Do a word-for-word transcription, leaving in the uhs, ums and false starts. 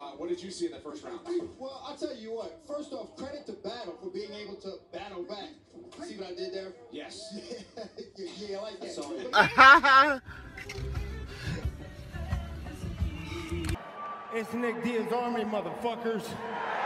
Uh, what did you see in the first round? Well, I'll tell you what. First off, credit to Battle for being able to battle back. See what I did there? Yes. yeah, yeah, I like that. It's Nick Diaz Army, motherfuckers.